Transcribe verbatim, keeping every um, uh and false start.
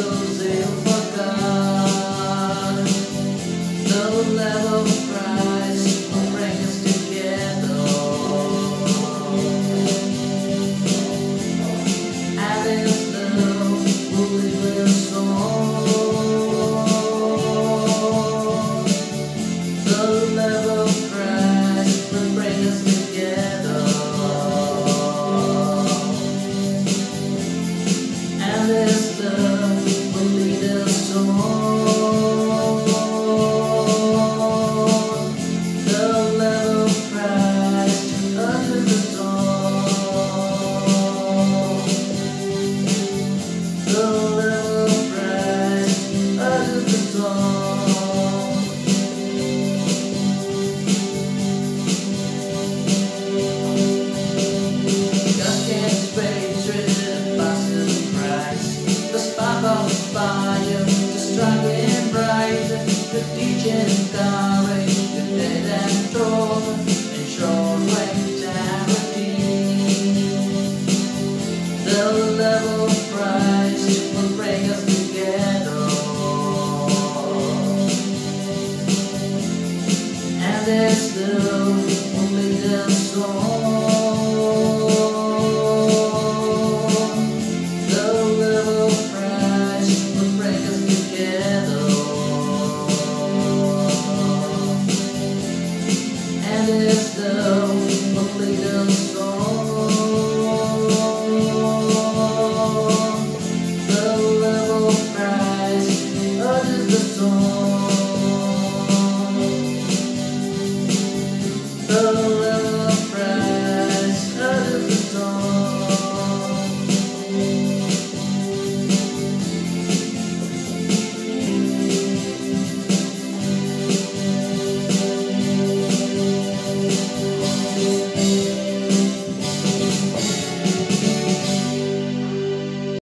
zeal for God. The love of Christ will bring us together, and His love will lead us on. The love of Christ will bring us together, and His love will lead us on. The love of Christ utters the song. The love of Christ utters the song. God can't spare treasure by surprise. The spark of fire, the striking bright, the teaching courage, the dead and torn.